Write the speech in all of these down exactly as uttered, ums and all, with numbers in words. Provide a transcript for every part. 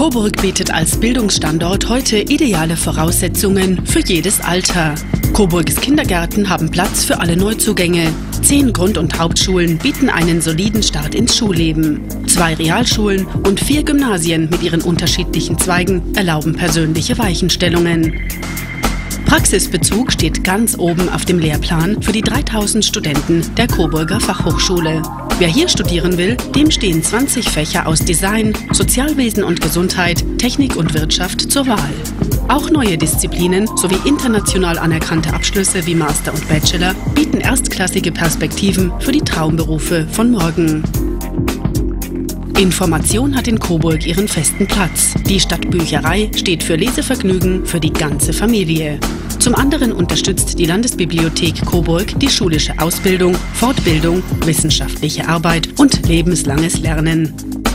Coburg bietet als Bildungsstandort heute ideale Voraussetzungen für jedes Alter. Coburgs Kindergärten haben Platz für alle Neuzugänge. Zehn Grund- und Hauptschulen bieten einen soliden Start ins Schulleben. Zwei Realschulen und vier Gymnasien mit ihren unterschiedlichen Zweigen erlauben persönliche Weichenstellungen. Praxisbezug steht ganz oben auf dem Lehrplan für die dreitausend Studenten der Coburger Fachhochschule. Wer hier studieren will, dem stehen zwanzig Fächer aus Design, Sozialwesen und Gesundheit, Technik und Wirtschaft zur Wahl. Auch neue Disziplinen sowie international anerkannte Abschlüsse wie Master und Bachelor bieten erstklassige Perspektiven für die Traumberufe von morgen. Information hat in Coburg ihren festen Platz. Die Stadtbücherei steht für Lesevergnügen für die ganze Familie. Zum anderen unterstützt die Landesbibliothek Coburg die schulische Ausbildung, Fortbildung, wissenschaftliche Arbeit und lebenslanges Lernen.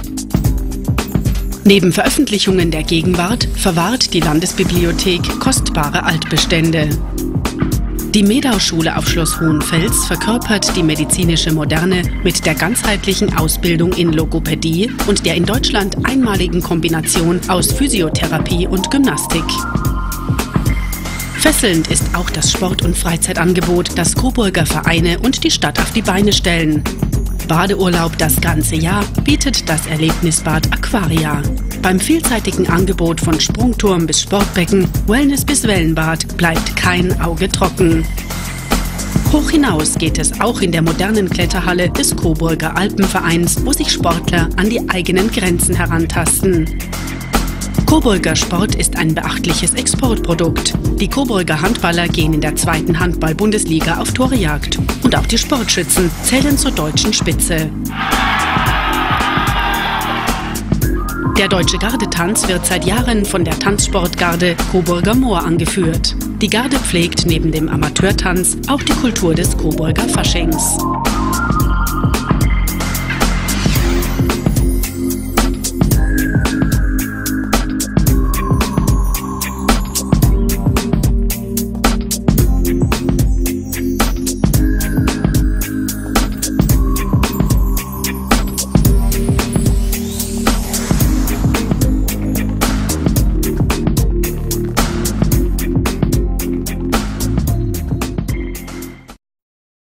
Neben Veröffentlichungen der Gegenwart verwahrt die Landesbibliothek kostbare Altbestände. Die Medau-Schule auf Schloss Hohenfels verkörpert die medizinische Moderne mit der ganzheitlichen Ausbildung in Logopädie und der in Deutschland einmaligen Kombination aus Physiotherapie und Gymnastik. Fesselnd ist auch das Sport- und Freizeitangebot, das Coburger Vereine und die Stadt auf die Beine stellen. Badeurlaub das ganze Jahr bietet das Erlebnisbad Aquaria. Beim vielseitigen Angebot von Sprungturm bis Sportbecken, Wellness bis Wellenbad bleibt kein Auge trocken. Hoch hinaus geht es auch in der modernen Kletterhalle des Coburger Alpenvereins, wo sich Sportler an die eigenen Grenzen herantasten. Coburger Sport ist ein beachtliches Exportprodukt. Die Coburger Handballer gehen in der zweiten Handball-Bundesliga auf Torejagd. Und auch die Sportschützen zählen zur deutschen Spitze. Der Deutsche Gardetanz wird seit Jahren von der Tanzsportgarde Coburger Moor angeführt. Die Garde pflegt neben dem Amateurtanz auch die Kultur des Coburger Faschings.